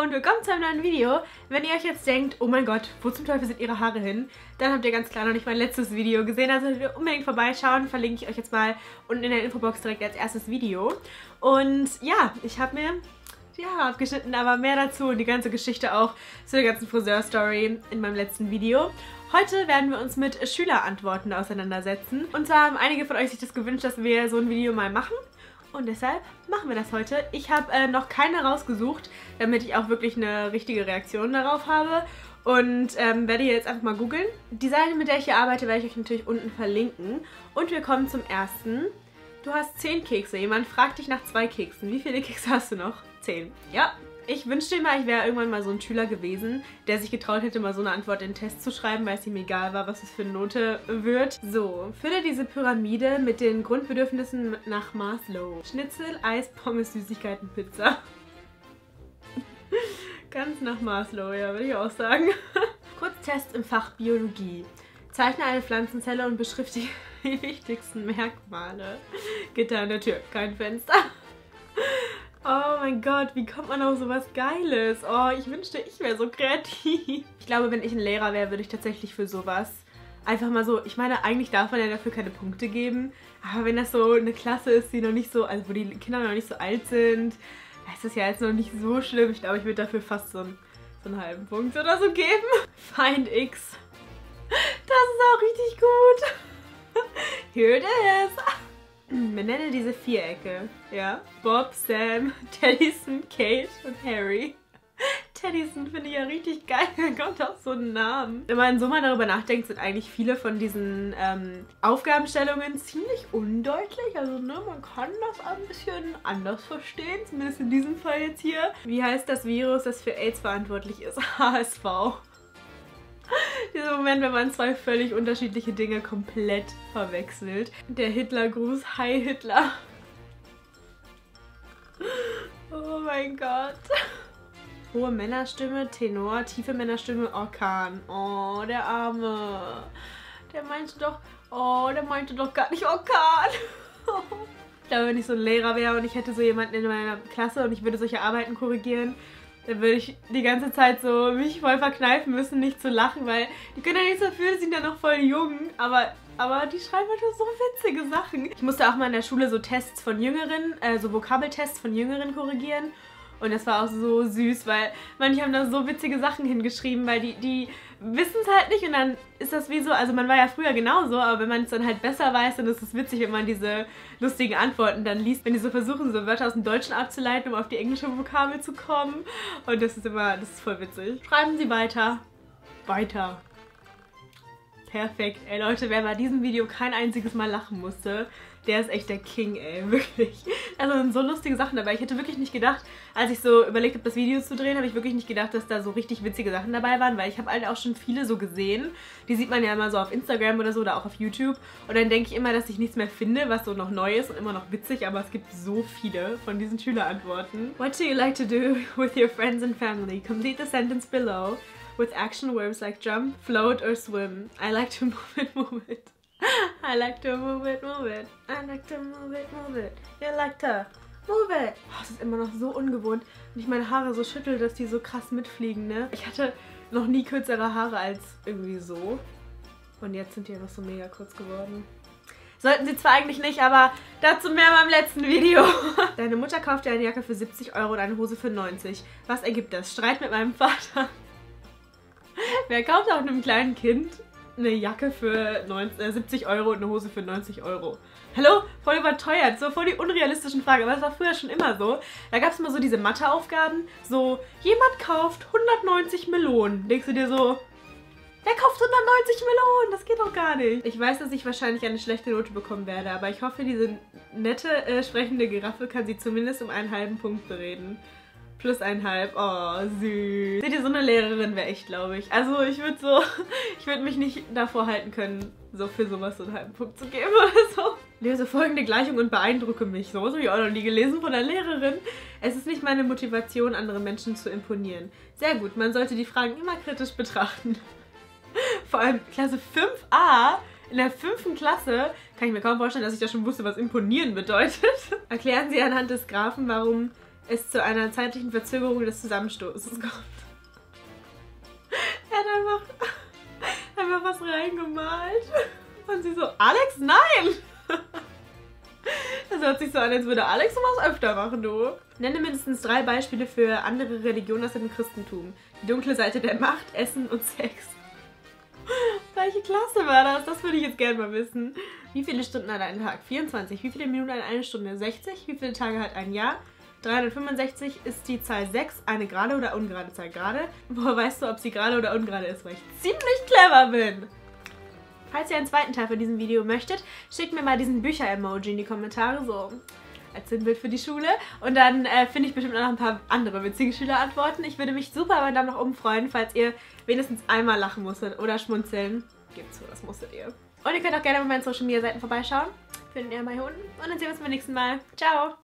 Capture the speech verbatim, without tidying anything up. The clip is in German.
und willkommen zu einem neuen Video. Wenn ihr euch jetzt denkt, oh mein Gott, wo zum Teufel sind ihre Haare hin, dann habt ihr ganz klar noch nicht mein letztes Video gesehen. Also solltet ihr unbedingt vorbeischauen, verlinke ich euch jetzt mal unten in der Infobox direkt als erstes Video. Und ja, ich habe mir die Haare abgeschnitten, aber mehr dazu und die ganze Geschichte auch zu der ganzen Friseur-Story in meinem letzten Video. Heute werden wir uns mit Schülerantworten auseinandersetzen. Und zwar haben einige von euch sich das gewünscht, dass wir so ein Video mal machen. Und deshalb machen wir das heute. Ich habe äh, noch keine rausgesucht, damit ich auch wirklich eine richtige Reaktion darauf habe. Und ähm, werde hier jetzt einfach mal googeln. Die Seite, mit der ich hier arbeite, werde ich euch natürlich unten verlinken. Und wir kommen zum ersten. Du hast zehn Kekse. Jemand fragt dich nach zwei Keksen. Wie viele Kekse hast du noch? Zehn. Ja. Ich wünschte immer, ich wäre irgendwann mal so ein Schüler gewesen, der sich getraut hätte, mal so eine Antwort in den Test zu schreiben, weil es ihm egal war, was es für eine Note wird. So, fülle diese Pyramide mit den Grundbedürfnissen nach Maslow. Schnitzel, Eis, Pommes, Süßigkeiten, Pizza. Ganz nach Maslow, ja, würde ich auch sagen. Kurztest im Fach Biologie. Zeichne eine Pflanzenzelle und beschriftige die wichtigsten Merkmale. Gitter an der Tür, kein Fenster. Oh mein Gott, wie kommt man auf sowas Geiles? Oh, ich wünschte, ich wäre so kreativ. Ich glaube, wenn ich ein Lehrer wäre, würde ich tatsächlich für sowas einfach mal so, ich meine, eigentlich darf man ja dafür keine Punkte geben, aber wenn das so eine Klasse ist, die noch nicht so, also wo die Kinder noch nicht so alt sind, da ist das ja jetzt noch nicht so schlimm. Ich glaube, ich würde dafür fast so einen, so einen halben Punkt oder so geben. Find X. Das ist auch richtig gut. Here it is. Benenne diese Vierecke. Ja. Bob, Sam, Tennyson, Kate und Harry. Tennyson finde ich ja richtig geil. Da kommt auch so ein Name. Wenn man so mal darüber nachdenkt, sind eigentlich viele von diesen ähm, Aufgabenstellungen ziemlich undeutlich. Also ne, man kann das ein bisschen anders verstehen. Zumindest in diesem Fall jetzt hier. Wie heißt das Virus, das für AIDS verantwortlich ist? H S V. Dieser Moment, wenn man zwei völlig unterschiedliche Dinge komplett verwechselt. Der Hitlergruß. Hi Hitler. Oh mein Gott. Hohe Männerstimme, Tenor, tiefe Männerstimme, Orkan. Oh, der Arme. Der meinte doch, oh, der meinte doch gar nicht Orkan. Ich glaube, wenn ich so ein Lehrer wäre und ich hätte so jemanden in meiner Klasse und ich würde solche Arbeiten korrigieren, dann würde ich die ganze Zeit so mich voll verkneifen müssen, nicht zu lachen, weil die können ja nichts dafür, die sind ja noch voll jung, aber, aber die schreiben halt so witzige Sachen. Ich musste auch mal in der Schule so Tests von Jüngeren, äh, so Vokabeltests von Jüngeren korrigieren. Und das war auch so süß, weil manche haben da so witzige Sachen hingeschrieben, weil die, die wissen es halt nicht und dann ist das wie so, also man war ja früher genauso, aber wenn man es dann halt besser weiß, dann ist es witzig, wenn man diese lustigen Antworten dann liest, wenn die so versuchen, so Wörter aus dem Deutschen abzuleiten, um auf die englische Vokabel zu kommen. Und das ist immer, das ist voll witzig. Schreiben Sie weiter. Weiter. Perfekt. Ey Leute, wer bei diesem Video kein einziges Mal lachen musste, der ist echt der King, ey, wirklich. Also so lustige Sachen dabei. Ich hätte wirklich nicht gedacht, als ich so überlegt habe, das Video zu drehen, habe ich wirklich nicht gedacht, dass da so richtig witzige Sachen dabei waren, weil ich habe halt auch schon viele so gesehen. Die sieht man ja immer so auf Instagram oder so oder auch auf YouTube. Und dann denke ich immer, dass ich nichts mehr finde, was so noch neu ist und immer noch witzig, aber es gibt so viele von diesen Schülerantworten. What do you like to do with your friends and family? Complete the sentence below with action verbs like jump, float or swim. I like to move it, move it. I like to move it, move it. I like to move it, move it. You like to move it. Oh, das ist immer noch so ungewohnt, wenn ich meine Haare so schüttel, dass die so krass mitfliegen, ne? Ich hatte noch nie kürzere Haare als irgendwie so. Und jetzt sind die einfach so mega kurz geworden. Sollten sie zwar eigentlich nicht, aber dazu mehr beim letzten Video. Deine Mutter kauft dir eine Jacke für siebzig Euro und eine Hose für neunzig. Was ergibt das? Streit mit meinem Vater. Wer kauft auch einem kleinen Kind eine Jacke für neunzig, äh, siebzig Euro und eine Hose für neunzig Euro? Hallo? Voll überteuert. So voll die unrealistischen Fragen. Aber das war früher schon immer so. Da gab es immer so diese Matheaufgaben. So, jemand kauft hundertneunzig Melonen. Denkst du dir so, wer kauft hundertneunzig Melonen? Das geht doch gar nicht. Ich weiß, dass ich wahrscheinlich eine schlechte Note bekommen werde. Aber ich hoffe, diese nette, äh, sprechende Giraffe kann sie zumindest um einen halben Punkt bereden. Plus einhalb. Oh, süß. Seht ihr, so eine Lehrerin wäre echt, glaube ich. Also ich würde so, ich würde mich nicht davor halten können, so für sowas so einen halben Punkt zu geben oder so. Lese folgende Gleichung und beeindrucke mich. So habe ich auch noch nie gelesen von der Lehrerin. Es ist nicht meine Motivation, anderen Menschen zu imponieren. Sehr gut, man sollte die Fragen immer kritisch betrachten. Vor allem Klasse fünf a, in der fünften Klasse, kann ich mir kaum vorstellen, dass ich da schon wusste, was imponieren bedeutet. Erklären Sie anhand des Graphen, warum es zu einer zeitlichen Verzögerung des Zusammenstoßes kommt. Er hat einfach, einfach was reingemalt. Und sie so, Alex, nein! Das hört sich so an, als würde Alex sowas öfter machen, du. Nenne mindestens drei Beispiele für andere Religionen aus dem Christentum. Die dunkle Seite der Macht, Essen und Sex. Welche Klasse war das? Das würde ich jetzt gerne mal wissen. Wie viele Stunden hat ein Tag? vierundzwanzig. Wie viele Minuten hat eine Stunde? sechzig. Wie viele Tage hat ein Jahr? dreihundertfünfundsechzig. Ist die Zahl sechs eine gerade oder ungerade Zahl? Gerade? Woher weißt du, ob sie gerade oder ungerade ist? Weil ich ziemlich clever bin. Falls ihr einen zweiten Teil von diesem Video möchtet, schickt mir mal diesen Bücher-Emoji in die Kommentare, so als Sinnbild für die Schule. Und dann äh, finde ich bestimmt noch ein paar andere witzige Schülerantworten. Ich würde mich super über einen Daumen nach oben freuen, falls ihr wenigstens einmal lachen musstet oder schmunzeln. Gebt zu, das musstet ihr. Und ihr könnt auch gerne auf meinen Social Media Seiten vorbeischauen. Findet ihr mal hier unten. Und dann sehen wir uns beim nächsten Mal. Ciao!